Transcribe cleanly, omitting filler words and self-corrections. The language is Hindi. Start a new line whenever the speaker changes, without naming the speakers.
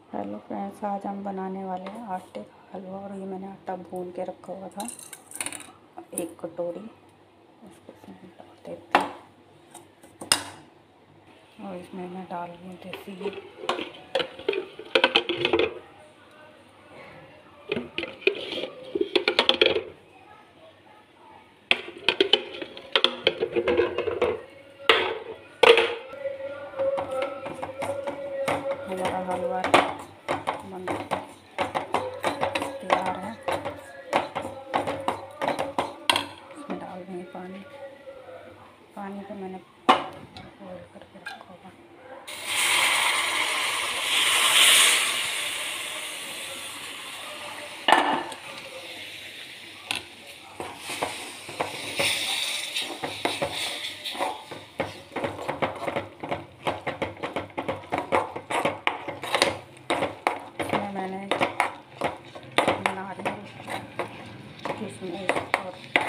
हेलो फ्रेंड्स, आज हम बनाने वाले हैं आटे का हलवा। और ये मैंने आटा भून के रखा हुआ था, एक कटोरी। इसको इसमें डाल देते हैं और इसमें मैं डाल रही हूँ देसी घी। हमारा हलवा बन तैयार है। इसमें डाल देंगे पानी। पानी को मैंने बॉईल करके रखा होगा। इसमें मैंने नारियल, किशमिश और